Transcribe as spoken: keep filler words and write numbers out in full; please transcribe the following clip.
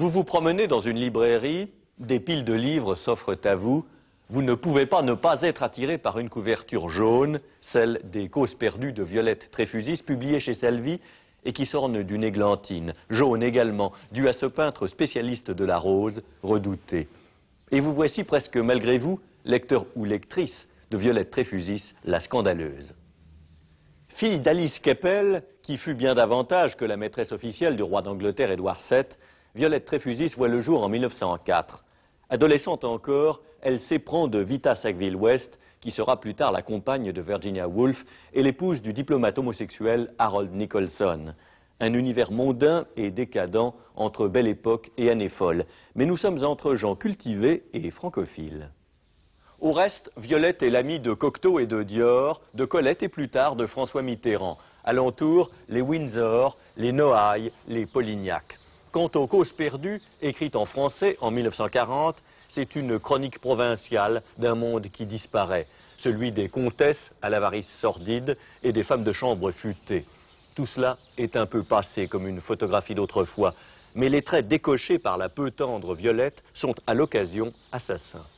vous vous promenez dans une librairie, des piles de livres s'offrent à vous. Vous ne pouvez pas ne pas être attiré par une couverture jaune, celle des Causes perdues de Violette Tréfusis, publiée chez Salvi et qui s'orne d'une églantine, jaune également, due à ce peintre spécialiste de la rose, redouté. Et vous voici presque malgré vous, lecteur ou lectrice de Violette Tréfusis, la scandaleuse. Fille d'Alice Keppel, qui fut bien davantage que la maîtresse officielle du roi d'Angleterre Édouard sept, Violette Tréfusis voit le jour en mille neuf cent quatre. Adolescente encore, elle s'éprend de Vita Sackville-West, qui sera plus tard la compagne de Virginia Woolf et l'épouse du diplomate homosexuel Harold Nicholson. Un univers mondain et décadent entre Belle Époque et Année folle. Mais nous sommes entre gens cultivés et francophiles. Au reste, Violette est l'amie de Cocteau et de Dior, de Colette et plus tard de François Mitterrand. Alentour, les Windsor, les Noailles, les Polignac. Quant aux Causes perdues, écrites en français en mille neuf cent quarante, c'est une chronique provinciale d'un monde qui disparaît, celui des comtesses à l'avarice sordide et des femmes de chambre futées. Tout cela est un peu passé comme une photographie d'autrefois, mais les traits décochés par la peu tendre Violette sont à l'occasion assassins.